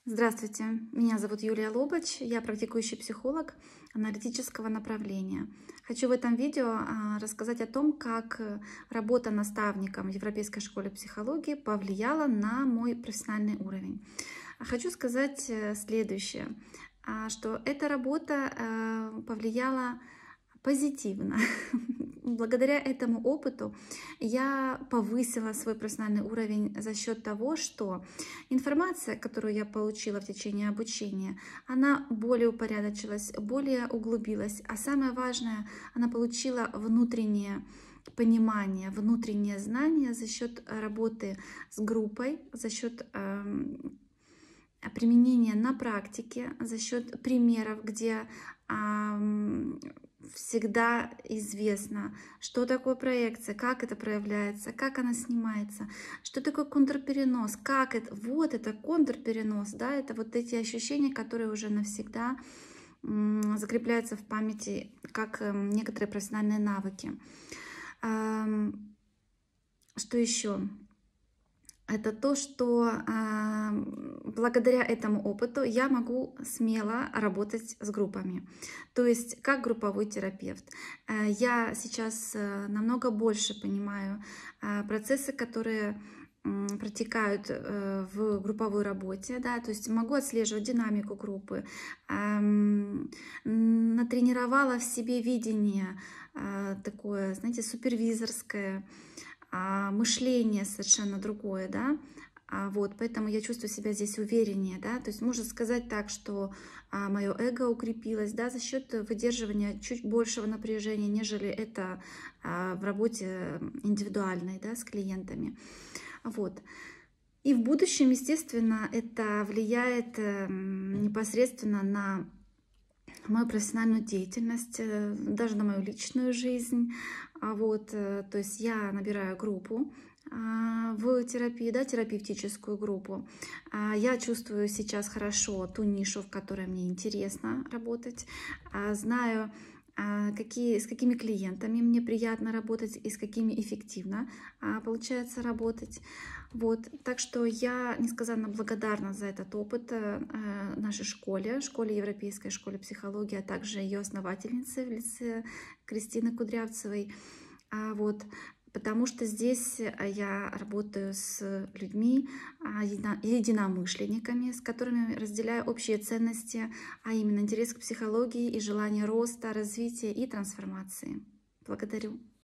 Здравствуйте, меня зовут Юлия Лобач, я практикующий психолог аналитического направления. Хочу в этом видео рассказать о том, как работа наставником в Европейской школе психологии повлияла на мой профессиональный уровень. Хочу сказать следующее, что эта работа повлияла позитивно. Благодаря этому опыту я повысила свой профессиональный уровень за счет того, что информация, которую я получила в течение обучения, она более упорядочилась, более углубилась, а самое важное, она получила внутреннее понимание, внутреннее знание за счет работы с группой, за счет применения на практике, за счет примеров, где всегда известно, что такое проекция, как это проявляется, как она снимается, что такое контрперенос, как это, вот это контрперенос, да, это вот эти ощущения, которые уже навсегда закрепляются в памяти, как некоторые профессиональные навыки. Что еще? Это то, что благодаря этому опыту я могу смело работать с группами. То есть как групповой терапевт. Я сейчас намного больше понимаю процессы, которые протекают в групповой работе, да, то есть могу отслеживать динамику группы, натренировала в себе видение такое, знаете, супервизорское, мышление совершенно другое, да, вот, поэтому я чувствую себя здесь увереннее, да, то есть можно сказать так, что мое эго укрепилось, да, за счет выдерживания чуть большего напряжения, нежели это в работе индивидуальной, да, с клиентами, вот. И в будущем, естественно, это влияет непосредственно на мою профессиональную деятельность, даже на мою личную жизнь. Вот, то есть я набираю группу в терапии, да, терапевтическую группу. Я чувствую сейчас хорошо ту нишу, в которой мне интересно работать. Знаю, с какими клиентами мне приятно работать и с какими эффективно получается работать. Вот. Так что я несказанно благодарна за этот опыт нашей школе Европейской школе психологии, а также ее основательнице в лице Кристины Кудрявцевой. Вот. Потому что здесь я работаю с людьми, единомышленниками, с которыми разделяю общие ценности, а именно интерес к психологии и желание роста, развития и трансформации. Благодарю.